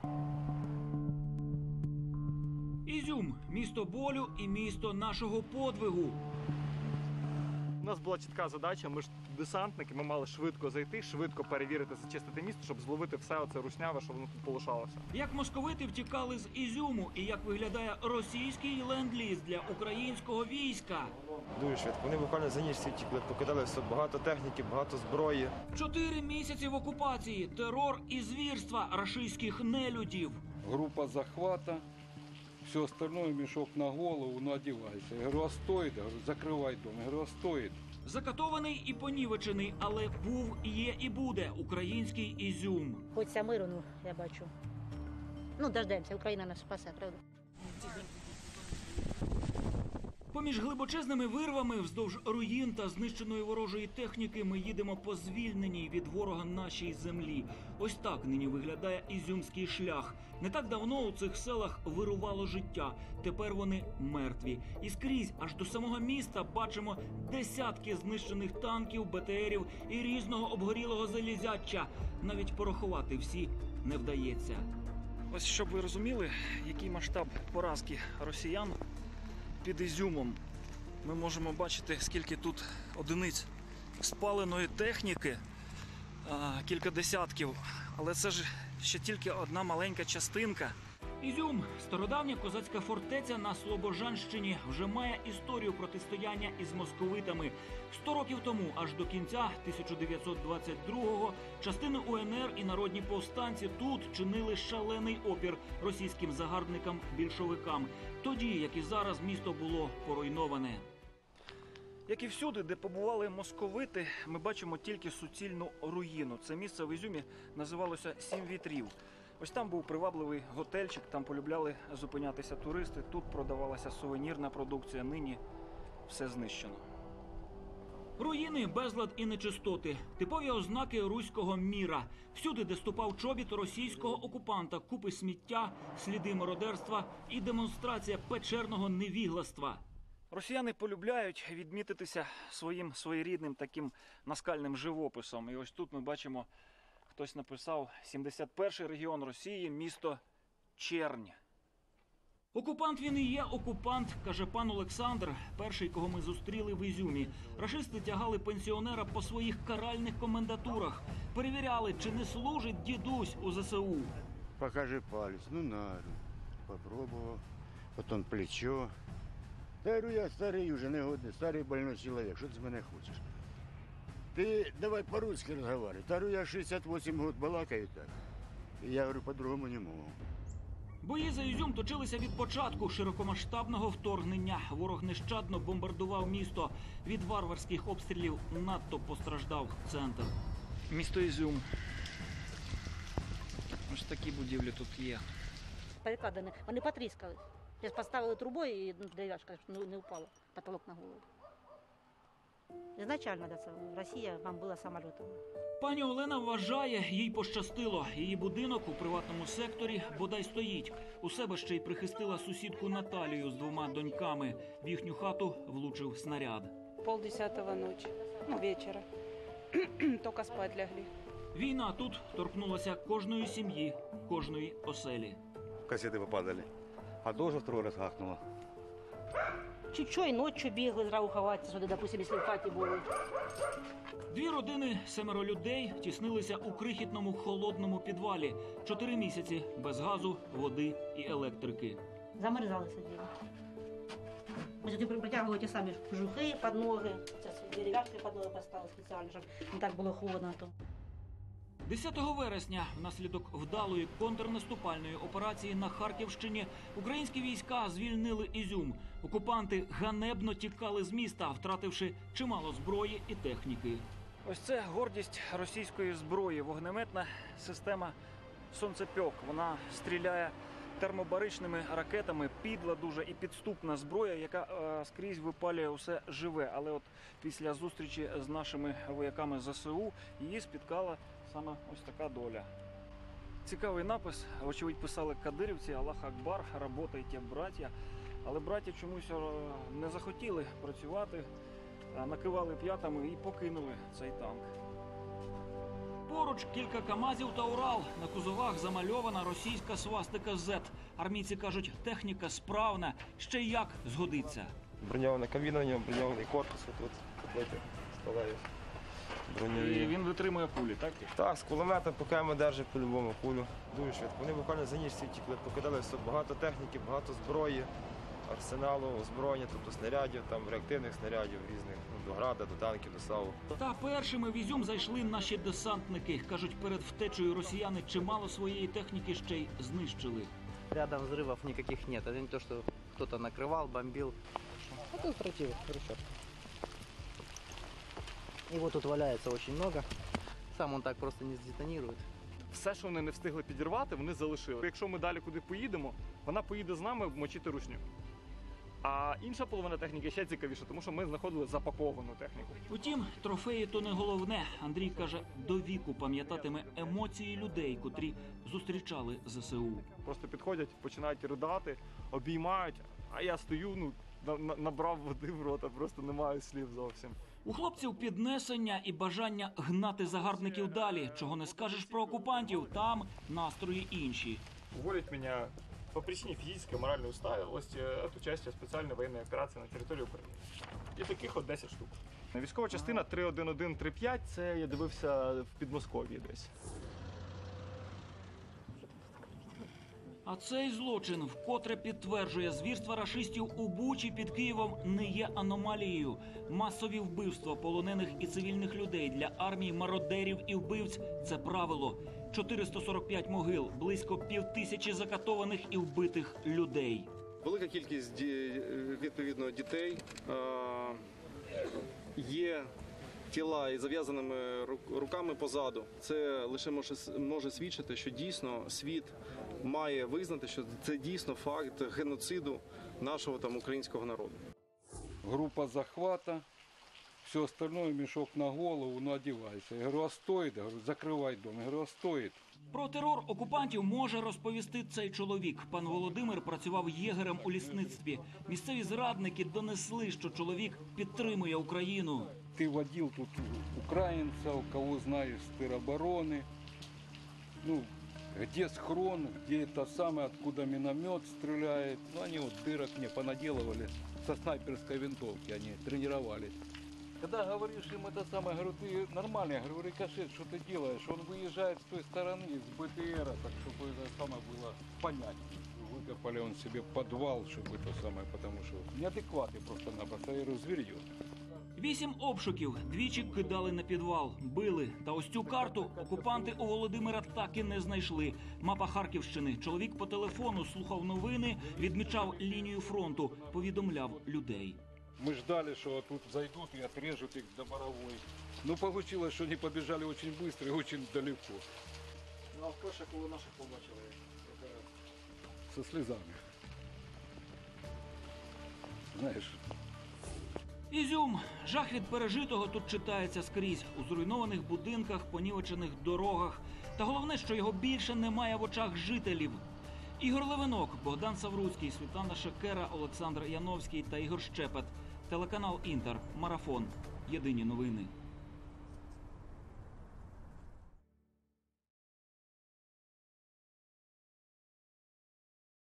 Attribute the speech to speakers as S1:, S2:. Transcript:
S1: Ізюм – місто болю і місто нашого подвигу.
S2: У нас була чітка задача, ми ж десантники, ми мали швидко зайти, швидко перевірити, зачистити місто, щоб зловити все оце русняве, що воно тут полишалося.
S1: Як московити втікали з Ізюму і як виглядає російський ленд-ліз для українського війська.
S3: Дуже швидко. Вони буквально за ніч всі втікли, покидали все, багато техніки, багато зброї.
S1: 4 місяці в окупації, терор і звірства рашистських нелюдів.
S4: Группа захвата, все остальное мешок на голову, ну одевайся. Я говорю, а стоит? Я говорю, закрывай дом. Я говорю, а стоит?
S1: Закатований і понівечений, але був, є і буде український Ізюм.
S5: Хочеться миру, ну, я бачу. Ну, дождемося, Україна нас спасе, правда?
S1: Поміж глибочезними вирвами, вздовж руїн та знищеної ворожої техніки ми їдемо по звільненій від ворога нашій землі. Ось так нині виглядає Ізюмський шлях. Не так давно у цих селах вирувало життя. Тепер вони мертві. І скрізь, аж до самого міста, бачимо десятки знищених танків, БТРів і різного обгорілого залізяча. Навіть порахувати всі не вдається. Ось щоб ви розуміли, який масштаб поразки росіян під Ізюмом. Ми можемо бачити, скільки тут одиниць спаленої техніки, кілька десятків. Але це ж ще тільки одна маленька частинка. Ізюм – стародавня козацька фортеця на Слобожанщині, вже має історію протистояння із московитами. 100 років тому, аж до кінця 1922-го, частини УНР і народні повстанці тут чинили шалений опір російським загарбникам-більшовикам. Тоді, як і зараз, місто було поруйноване. Як і всюди, де побували московити, ми бачимо тільки суцільну руїну. Це місце в Ізюмі називалося «Сім вітрів». Ось там був привабливий готельчик, там полюбляли зупинятися туристи, тут продавалася сувенірна продукція, нині все знищено. Руїни, безлад і нечистоти – типові ознаки руського міра. Всюди, де ступав чобіт російського окупанта, купи сміття, сліди мародерства і демонстрація печерного невігластва. Росіяни полюбляють відмітитися своїм своєрідним таким наскальним живописом. І ось тут ми бачимо, хтось написав 71-й регіон Росії, місто Чернь. Окупант він і є окупант, каже пан Олександр, перший, кого ми зустріли в Ізюмі. Рашисти тягали пенсіонера по своїх каральних комендатурах. Перевіряли, чи не служить дідусь у ЗСУ.
S6: Покажи палец. Ну, на. Попробовал. Потом плечо. Да, говорю, я старый уже, негодный, старый больной человек. Что ты с меня хочешь? Ты давай по-русски разговаривай. Да, говорю, я 68 год балакаю так. И я говорю, по-другому не могу.
S1: Бої за Ізюм точилися від початку широкомасштабного вторгнення. Ворог нещадно бомбардував місто. Від варварських обстрілів надто постраждав центр. Місто Ізюм. Ось такі будівлі тут є.
S5: Перекладені, вони потріскались. Я поставили трубою і дерев'яшка не впала, потолок на голову. Ізначально Росія вам була самолітом.
S1: Пані Олена вважає, їй пощастило. Її будинок у приватному секторі бодай стоїть. У себе ще й прихистила сусідку Наталію з 2 доньками. В їхню хату влучив снаряд.
S7: 9:30 ночи, ну вечера, только спать лягли.
S1: Війна тут торкнулася кожної сім'ї, кожної оселі.
S6: Кассеты попадали. А тоже второй раз гахнуло.
S5: Чуть-чуть і ночі бігли, зразу ховатися, що, допустим, якщо в хаті були.
S1: 2 родини, 7 людей тіснилися у крихітному холодному підвалі. 4 місяці без газу, води і електрики.
S5: Замерзали сиділи. Ми сюди притягували ті самі кожухи під ноги. Зараз дерев'яшки під ноги поставили спеціально, щоб не так було холодно.
S1: 10 вересня, внаслідок вдалої контрнаступальної операції на Харківщині, українські війська звільнили Ізюм. Окупанти ганебно тікали з міста, втративши чимало зброї і техніки. Ось це гордість російської зброї – вогнеметна система «Сонцепьок». Вона стріляє термобаричними ракетами, підла дуже і підступна зброя, яка скрізь випалює усе живе. Але от після зустрічі з нашими вояками ЗСУ її спіткала саме ось така доля. Цікавий напис, вочевидь писали кадирівці: «Аллах Акбар, работайте, браття». Але браття чомусь не захотіли працювати, накивали п'ятами і покинули цей танк. Поруч кілька КАМАЗів та Урал. На кузовах замальована російська свастика Z. Армійці кажуть, техніка справна, ще й як згодиться.
S3: Броньована кабіна, в ньому броньований корпус, тут котлети сталеві. Броньові.
S2: він витримує пулі, так?
S3: Так, з кулемета по КМ держить по-любому кулю. Дуже швидко. Вони буквально за ніч всі втікли, покидали все багато техніки, багато зброї, арсеналу, озброєння, тобто снарядів, там реактивних снарядів різних, до града, до танків, до САУ.
S1: Та першими в Ізюм зайшли наші десантники. Кажуть, перед втечею росіяни чимало своєї техніки ще й знищили.
S8: Рядом взрывов никаких нет. Это не то, что кто-то накрывал, бомбил. А тут противник, хрущевка. Его тут валяется очень много. Сам он так просто не сдетонирует.
S2: Все, що вони не встигли підірвати, вони залишили. Якщо ми далі куди поїдемо, вона поїде з нами мочити рушню. А інша половина техніки ще цікавіша, тому що ми знаходили запаковану техніку.
S1: Утім, трофеї то не головне. Андрій каже, до віку пам'ятатиме емоції людей, котрі зустрічали ЗСУ.
S2: Просто підходять, починають ридати, обіймають, а я стою, набрав води в рота, просто не маю слів зовсім.
S1: У хлопців піднесення і бажання гнати загарбників далі. Чого не скажеш про окупантів, там настрої інші.
S2: Уволить меня по причине физической и моральной усталости от участия в специальной военной операции на території України. І таких от 10 штук. Військова частина 31135, це я дивився в Підмосков'ї десь.
S1: А цей злочин вкотре підтверджує, звірства рашистів у Бучі під Києвом не є аномалією. Масові вбивства полонених і цивільних людей для армії мародерів і вбивць – це правило. 445 могил, близько 5000 закатованих і вбитих людей.
S9: Велика кількість відповідно дітей, є тіла із зав'язаними руками позаду. Це лише може свідчити, що дійсно світ має визнати, що це дійсно факт геноциду нашого там українського народу.
S4: Группа захвата, все остальное мешок на голову, ну одевайся. Я говорю, а стоит? Я говорю, закрывай дом. Я говорю, а стоит?
S1: Про терор окупантів може розповісти цей чоловік. Пан Володимир працював єгерем у лісництві. Місцеві зрадники донесли, що чоловік підтримує Україну.
S4: Ты водил тут украинцев, кого знаешь с теробороны. Ну, где схрон, где это самое, откуда миномет стреляет. Ну, они вот дырок мне понаделывали со снайперской винтовки, они тренировались. Когда говоришь им это самое, говорю, ты нормально, я говорю, рикошет, что ты делаешь? Он выезжает с той стороны, с БТРа, так чтобы это самое было понять. Выкопали он себе подвал, чтобы это самое, потому что неадекватный просто-напросто, я говорю, зверье.
S1: 8 обшуків, двічі кидали на підвал, били. Та ось цю карту окупанти у Володимира так і не знайшли. Мапа Харківщини. Чоловік по телефону слухав новини, відмічав лінію фронту, повідомляв людей.
S4: Мы ждали, что тут зайдут и отрежут их до Боровой. Но получилось, что они побежали очень быстро и очень далеко.
S2: Ну, а вперше, коли наших побачили?
S4: Со слезами. Знаешь,
S1: Ізюм. Жах від пережитого тут читається скрізь. У зруйнованих будинках, понівечених дорогах. Та головне, що його більше немає в очах жителів. Ігор Левинок, Богдан Савруцький, Світлана Шекера, Олександр Яновський та Ігор Щепет. Телеканал «Інтер». Марафон. Єдині новини.